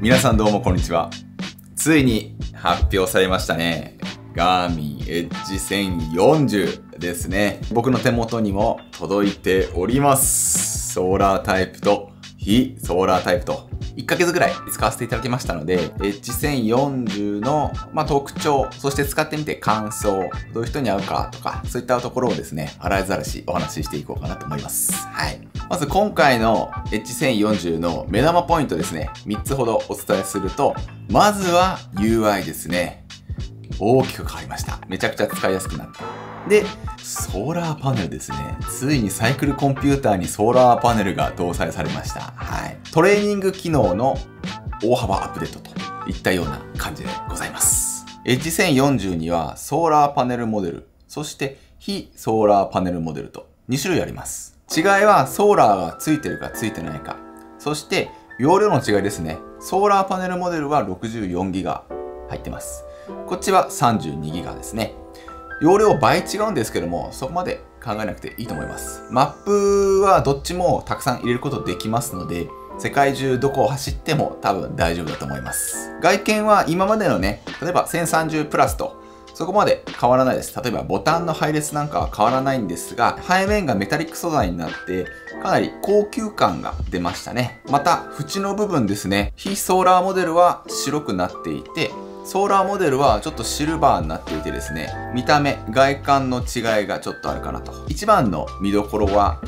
皆さんどうもこんにちは。ついに発表されましたね。ガーミンエッジ1040ですね。僕の手元にも届いております。ソーラータイプと非ソーラータイプと1ヶ月ぐらい使わせていただきましたので、エッジ1040の、特徴、そして使ってみて感想、どういう人に合うかとか、そういったところをですね、洗いざらしお話ししていこうかなと思います。はい。まず今回のエッジ1040の目玉ポイントですね、3つほどお伝えすると、まずは UI ですね。大きく変わりました。めちゃくちゃ使いやすくなった。で、ソーラーパネルですね。ついにサイクルコンピューターにソーラーパネルが搭載されました。はい。トレーニング機能の大幅アップデートといったような感じでございます。エッジ1040にはソーラーパネルモデル、そして非ソーラーパネルモデルと2種類あります。違いはソーラーがついてるかついてないか。そして容量の違いですね。ソーラーパネルモデルは 64GB 入ってます。こっちは 32GB ですね。容量倍違うんですけども、そこまで考えなくていいと思います。マップはどっちもたくさん入れることできますので、世界中どこを走っても多分大丈夫だと思います。外見は今までのね、例えば1030プラスとそこまで変わらないです。例えばボタンの配列なんかは変わらないんですが、背面がメタリック素材になって、かなり高級感が出ましたね。また、縁の部分ですね。非ソーラーモデルは白くなっていて、ソーラーモデルはちょっとシルバーになっていてですね、見た目、外観の違いがちょっとあるかなと。一番の見どころは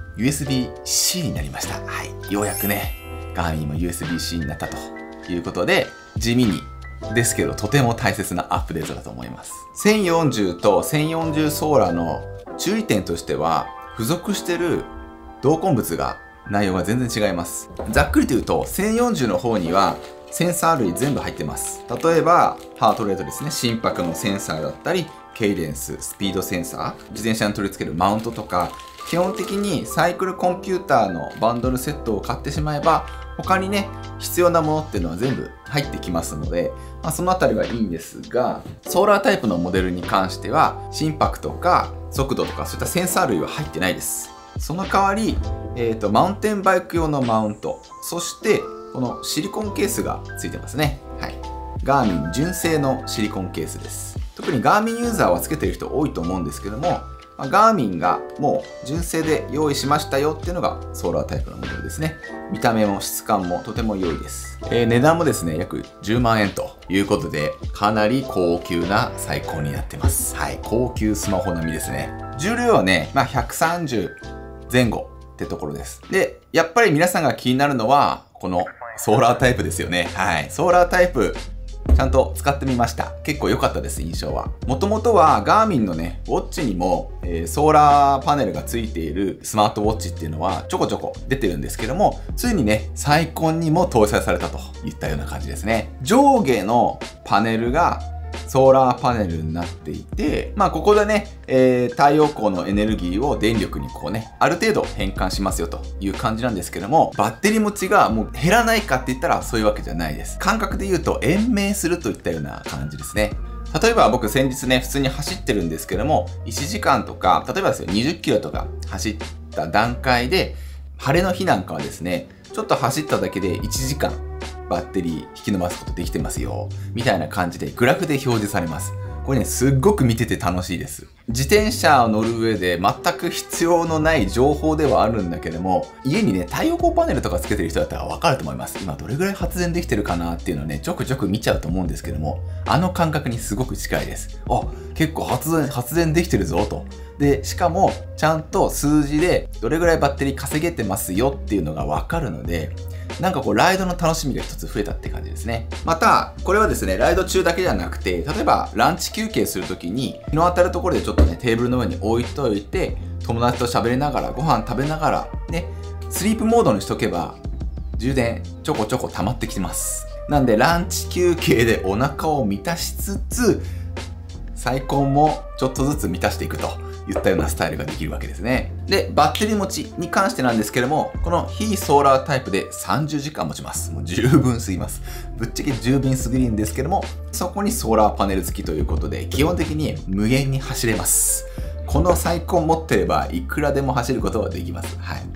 USB-C になりました。はい。ようやくね、ガーミンも USB-C になったということで、地味にですけどとても大切なアップデートだと思います。1040と1040ソーラーの注意点としては、付属してる同梱物が内容が全然違います。ざっくりと言うと、1040の方にはセンサー類全部入ってます。例えば、ハートレートですね。心拍のセンサーだったり、ケイデンス、スピードセンサー、自転車に取り付けるマウントとか、基本的にサイクルコンピューターのバンドルセットを買ってしまえば、他にね、必要なものっていうのは全部入ってきますので、そのあたりはいいんですが、ソーラータイプのモデルに関しては、心拍とか速度とかそういったセンサー類は入ってないです。その代わり、マウンテンバイク用のマウント、そしてこのシリコンケースがついてますね。はい。ガーミン純正のシリコンケースです。特にガーミンユーザーはつけてる人多いと思うんですけども、ガーミンがもう純正で用意しましたよっていうのがソーラータイプのモデルですね。見た目も質感もとても良いです。値段もですね、約10万円ということで、かなり高級な最高になってます。はい。高級スマホ並みですね。重量はね、130前後ってところです。で、やっぱり皆さんが気になるのは、このソーラータイプですよね。はい。ソーラータイプ、ちゃんと使ってみました。結構良かったです、印象は。もともとはガーミンのね、ウォッチにも、ソーラーパネルがついているスマートウォッチっていうのはちょこちょこ出てるんですけども、ついにね、サイコンにも搭載されたといったような感じですね。上下のパネルがソーラーパネルになっていて、ここでね、太陽光のエネルギーを電力にこうね、ある程度変換しますよという感じなんですけども、バッテリー持ちがもう減らないかって言ったらそういうわけじゃないです。感覚で言うと延命するといったような感じですね。例えば僕先日ね、普通に走ってるんですけども、1時間とか、例えばですよ、20キロとか走った段階で、晴れの日なんかはですね、ちょっと走っただけで1時間、バッテリー引き伸ばすことできてますよ。みたいな感じでグラフで表示されます。これね、すっごく見てて楽しいです。自転車を乗る上で全く必要のない情報ではあるんだけども、家にね、太陽光パネルとかつけてる人だったらわかると思います。今どれぐらい発電できてるかなっていうのをね、ちょくちょく見ちゃうと思うんですけども、あの感覚にすごく近いです。あ、結構発電できてるぞと。で、しかも、ちゃんと数字でどれぐらいバッテリー稼げてますよっていうのがわかるので、なんかこう、ライドの楽しみが一つ増えたって感じですね。また、これはですね、ライド中だけじゃなくて、例えばランチ休憩するときに、日の当たるところでちょっとね、テーブルの上に置いといて、友達と喋りながら、ご飯食べながら、ね、スリープモードにしとけば、充電ちょこちょこ溜まってきてます。なんで、ランチ休憩でお腹を満たしつつ、サイコンもちょっとずつ満たしていくといったようなスタイルができるわけですね。で、バッテリー持ちに関してなんですけども、この非ソーラータイプで30時間持ちます。もう十分すぎます。ぶっちゃけ十分すぎるんですけども、そこにソーラーパネル付きということで、基本的に無限に走れます。このサイコン持ってれば、いくらでも走ることができます。はい。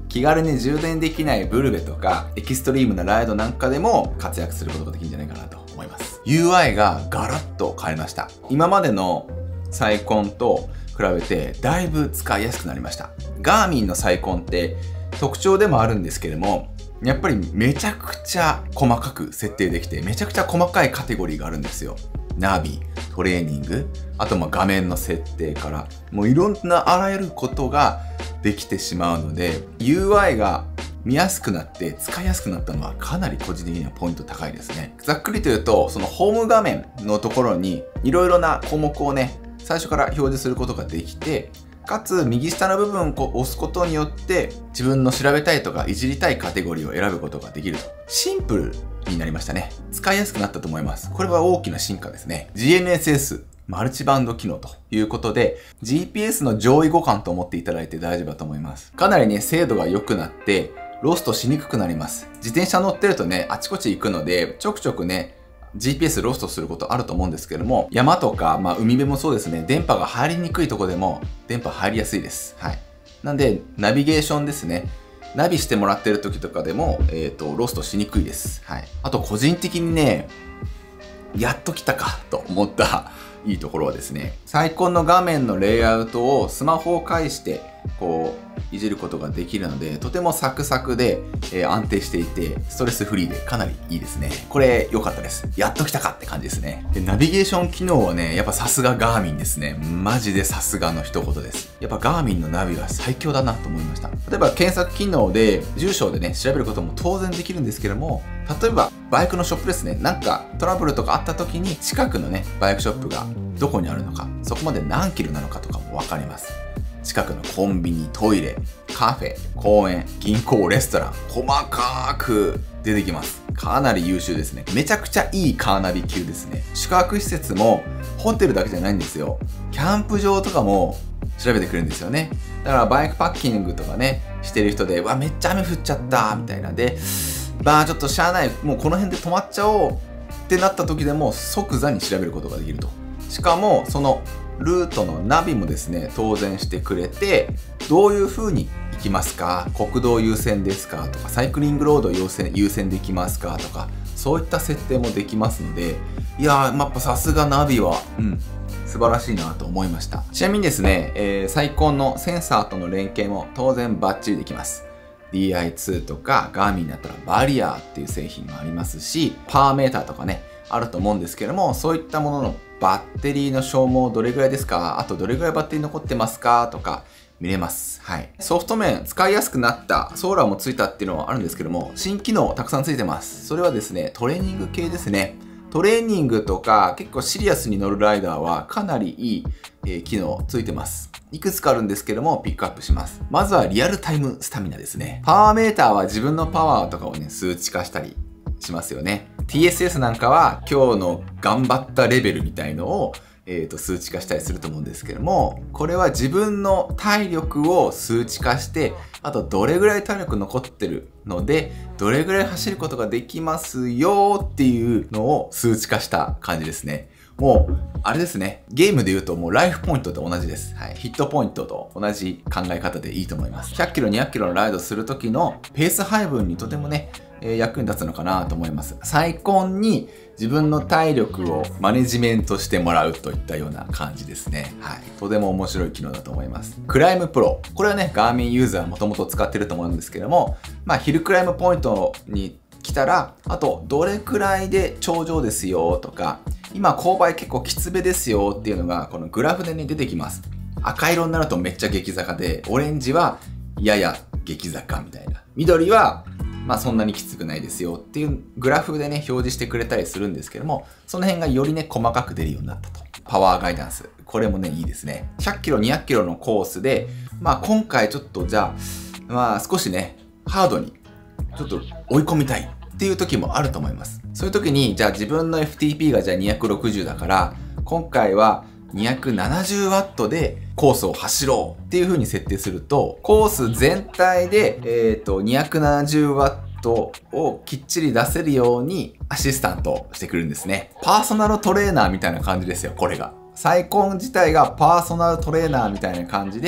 気軽に充電できないブルベとか、エキストリームなライドなんかでも活躍することができるんじゃないかなと思います。UI がガラッと変わりました。今までのサイコンと比べてだいぶ使いやすくなりました。ガーミンのサイコンって特徴でもあるんですけれども、やっぱりめちゃくちゃ細かく設定できて、めちゃくちゃ細かいカテゴリーがあるんですよ。ナビ、トレーニング、あと画面の設定から、もういろんなあらゆることができてしまうので、UI が見やすくなって使いやすくなったのはかなり個人的にはポイント高いですね。ざっくりと言うと、そのホーム画面のところにいろいろな項目をね、最初から表示することができて、かつ右下の部分を押すことによって自分の調べたいとかいじりたいカテゴリーを選ぶことができると。シンプルになりましたね。使いやすくなったと思います。これは大きな進化ですね。GNSS、マルチバンド機能ということで、GPS の上位互換と思っていただいて大丈夫だと思います。かなりね、精度が良くなって、ロストしにくくなります。自転車乗ってるとね、あちこち行くので、ちょくちょくね、GPS ロストすることあると思うんですけども、山とか、海辺もそうですね、電波が入りにくいところでも、電波入りやすいです。はい。なんで、ナビゲーションですね。ナビしてもらってる時とかでも、ロストしにくいです。はい。あと、個人的にね、やっと来たかと思ったいいところはですね、サイコンの画面のレイアウトをスマホを介して、いじることができるので、とてもサクサクで、安定していて、ストレスフリーでかなりいいですね。これ良かったです。やっと来たかって感じですね。で、ナビゲーション機能はね、やっぱさすがガーミンですね。マジでさすがの一言です。やっぱガーミンのナビは最強だなと思いました。例えば検索機能で住所でね、調べることも当然できるんですけども、例えばバイクのショップですね。なんかトラブルとかあった時に近くのね、バイクショップがどこにあるのか、そこまで何キロなのかとかもわかります。近くのコンビニ、トイレ、カフェ、公園、銀行、レストラン、細かく出てきます。かなり優秀ですね。めちゃくちゃいいカーナビ級ですね。宿泊施設もホテルだけじゃないんですよ。キャンプ場とかも調べてくれるんですよね。だからバイクパッキングとかね、してる人で、わ、めっちゃ雨降っちゃった、みたいなんで、ちょっとしゃあない、もうこの辺で止まっちゃおうってなった時でも即座に調べることができると。しかも、そのルートのナビもですね、当然してくれて、どういう風に行きますか、国道優先ですかとか、サイクリングロード優先できますかとか、そういった設定もできますので、いやー、やっぱさすがナビは、素晴らしいなと思いました。ちなみにですね、サイコンのセンサーとの連携も当然バッチリできます。DI2 とかガーミンだったらバリアーっていう製品もありますし、パワーメーターとかね、あると思うんですけども、そういったもののバッテリーの消耗どれぐらいですか、あとどれぐらいバッテリー残ってますかとか見れます。はい。ソフト面使いやすくなった、ソーラーもついたっていうのはあるんですけども、新機能たくさんついてます。それはですね、トレーニング系ですね。トレーニングとか結構シリアスに乗るライダーはかなりいい、機能ついてます。いくつかあるんですけども、ピックアップします。まずはリアルタイムスタミナですね。パワーメーターは自分のパワーとかをね、数値化したりしますよね。TSS なんかは今日の頑張ったレベルみたいのを、数値化したりすると思うんですけども、これは自分の体力を数値化して、あとどれぐらい体力残ってるので、どれぐらい走ることができますよっていうのを数値化した感じですね。もう、あれですね。ゲームで言うともうライフポイントと同じです。はい。ヒットポイントと同じ考え方でいいと思います。100キロ、200キロのライドするときのペース配分にとてもね、役に立つのかなと思います。サイコンに自分の体力をマネジメントしてもらうといったような感じですね。はい。とても面白い機能だと思います。クライムプロ。これはね、ガーミンユーザーもともと使ってると思うんですけども、ヒルクライムポイントに来たら、あと、どれくらいで頂上ですよとか、今、勾配結構きつめですよっていうのが、このグラフでね、出てきます。赤色になるとめっちゃ激坂で、オレンジはやや激坂みたいな。緑は、そんなにきつくないですよっていうグラフでね、表示してくれたりするんですけども、その辺がよりね、細かく出るようになったと。パワーガイダンス。これもね、いいですね。100キロ、200キロのコースで、今回ちょっとじゃあ、少しね、ハードに、ちょっと追い込みたいっていう時もあると思います。そういう時に、じゃあ自分の FTP がじゃあ260だから、今回は270ワットでコースを走ろうっていう風に設定すると、コース全体で、270ワットをきっちり出せるようにアシスタントしてくれるんですね。パーソナルトレーナーみたいな感じですよ、これが。サイコン自体がパーソナルトレーナーみたいな感じで、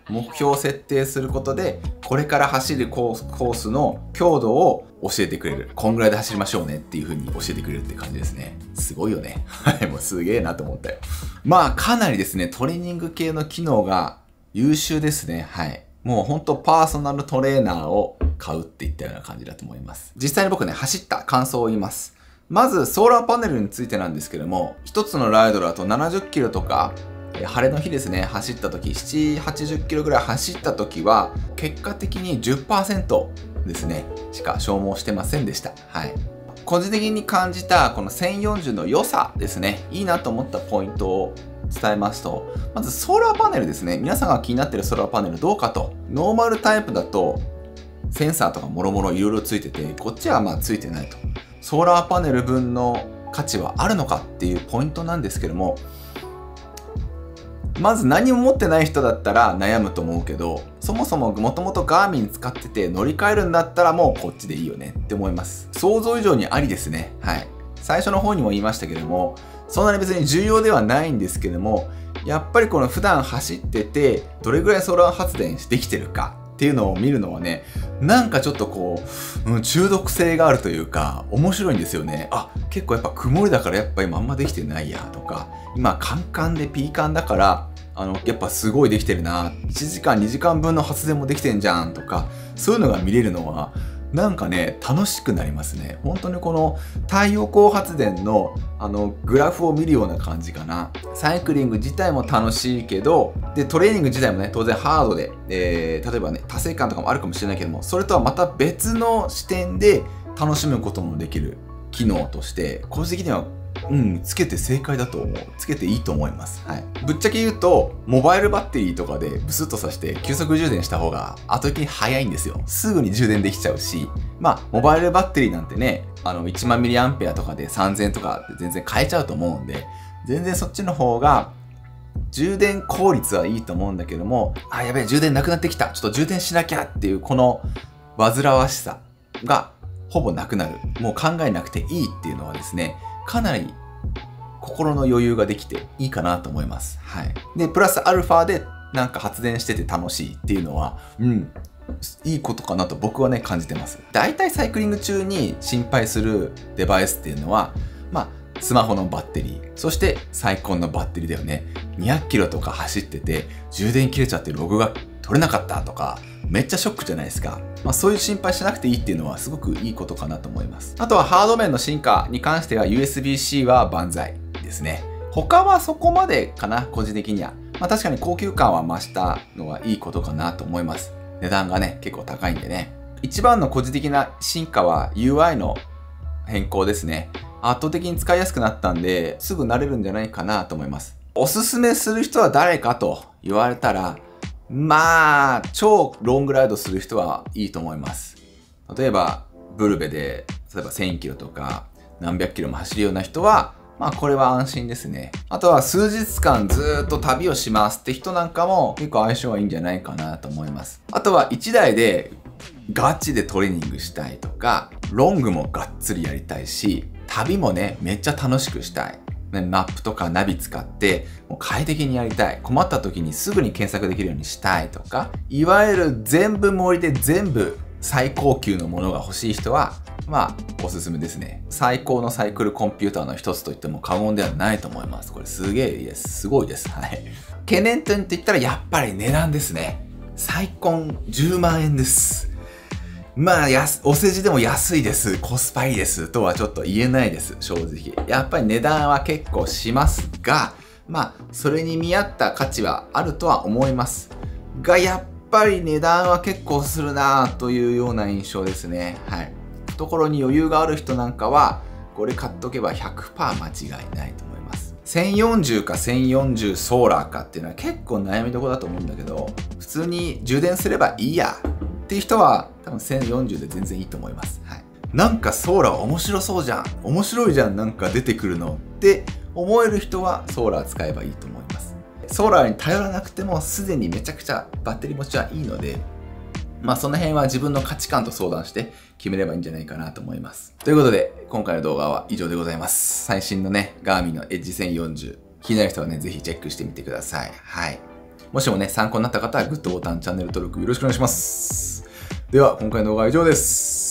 目標を設定することで、これから走るコースの強度を教えてくれる。こんぐらいで走りましょうねっていう風に教えてくれるって感じですね。すごいよね。はい、もうすげえなと思ったよ。まあ、かなりですね、トレーニング系の機能が優秀ですね。はい。もうほんとパーソナルトレーナーを買うっていったような感じだと思います。実際に僕ね、走った感想を言います。まず、ソーラーパネルについてなんですけども、一つのライドだと70キロとか、晴れの日ですね、走った時、7、80キロぐらい走った時は、結果的に 10% ですね、しか消耗してませんでした。はい。個人的に感じたこの1040の良さですね、いいなと思ったポイントを伝えますと、まずソーラーパネルですね。皆さんが気になっているソーラーパネルどうかと。ノーマルタイプだと、センサーとかもろもろいろいろついてて、こっちはまあついてないと。ソーラーパネル分の価値はあるのかっていうポイントなんですけども、まず何も持ってない人だったら悩むと思うけど、そもそももともとガーミン使ってて乗り換えるんだったらもうこっちでいいよねって思います。想像以上にありですね。はい。最初の方にも言いましたけども、そんなに別に重要ではないんですけども、やっぱりこの普段走ってて、どれぐらいソーラー発電できてるかっていうのを見るのはね、なんかちょっとこう、中毒性があるというか、面白いんですよね。あ、結構やっぱ曇りだからやっぱ今あんまできてないやとか、今カンカンでピーカンだから、やっぱすごいできてるな。1時間2時間分の発電もできてんじゃんとか、そういうのが見れるのは、なんかね、楽しくなりますね。本当にこの太陽光発電のグラフを見るような感じかな。サイクリング自体も楽しいけど、で、トレーニング自体もね、当然ハードで、例えばね、達成感とかもあるかもしれないけども、それとはまた別の視点で楽しむこともできる機能として、個人的にはつけて正解だと思う。つけていいと思います。はい。ぶっちゃけ言うと、モバイルバッテリーとかでブスッとさして急速充電した方が後的に早いんですよ。すぐに充電できちゃうし、まあ、モバイルバッテリーなんてね、1万ミリアンペアとかで3000とかで全然買えちゃうと思うんで、全然そっちの方が充電効率はいいと思うんだけども、あ、やべえ、充電なくなってきた。ちょっと充電しなきゃっていうこの煩わしさがほぼなくなる。もう考えなくていいっていうのはですね、かなり心の余裕ができていいかなと思います。はい。で、プラスアルファでなんか発電してて楽しいっていうのは、いいことかなと僕はね、感じてます。だいたいサイクリング中に心配するデバイスっていうのは、まあ、スマホのバッテリー、そしてサイコンのバッテリーだよね。200キロとか走ってて、充電切れちゃってログが取れなかったとか、めっちゃショックじゃないですか。まあ、そういう心配しなくていいっていうのはすごくいいことかなと思います。あとはハード面の進化に関しては USB-C は万歳ですね。他はそこまでかな、個人的には。まあ確かに高級感は増したのはいいことかなと思います。値段がね、結構高いんでね。一番の個人的な進化は UI の変更ですね。圧倒的に使いやすくなったんで、すぐ慣れるんじゃないかなと思います。おすすめする人は誰かと言われたら、まあ、超ロングライドする人はいいと思います。例えば、ブルベで、例えば1000キロとか何百キロも走るような人は、まあこれは安心ですね。あとは数日間ずーっと旅をしますって人なんかも結構相性はいいんじゃないかなと思います。あとは1台でガチでトレーニングしたいとか、ロングもがっつりやりたいし、旅もね、めっちゃ楽しくしたい。マップとかナビ使ってもう快適にやりたい。困った時にすぐに検索できるようにしたいとか、いわゆる全部盛りで全部最高級のものが欲しい人は、まあ、おすすめですね。最高のサイクルコンピューターの一つと言っても過言ではないと思います。これすげえです。すごいです。はい。懸念点って言ったらやっぱり値段ですね。最コン10万円です。まあ、お世辞でも安いです。コスパいいです。とはちょっと言えないです。正直。やっぱり値段は結構しますが、まあ、それに見合った価値はあるとは思います。が、やっぱり値段は結構するなぁというような印象ですね。はい。懐に余裕がある人なんかは、これ買っとけば 100% 間違いないと思います。1040か1040ソーラーかっていうのは結構悩みどころだと思うんだけど、普通に充電すればいいやっていう人は多分1040で全然いいと思います。はい。なんかソーラー面白そうじゃん。面白いじゃん。なんか出てくるのって思える人はソーラー使えばいいと思います。ソーラーに頼らなくてもすでにめちゃくちゃバッテリー持ちはいいので、まあその辺は自分の価値観と相談して決めればいいんじゃないかなと思います。ということで、今回の動画は以上でございます。最新のね、ガーミンのエッジ1040。気になる人はね、ぜひチェックしてみてください。はい。 もしもね、参考になった方はグッドボタン、チャンネル登録よろしくお願いします。では、今回の動画は以上です。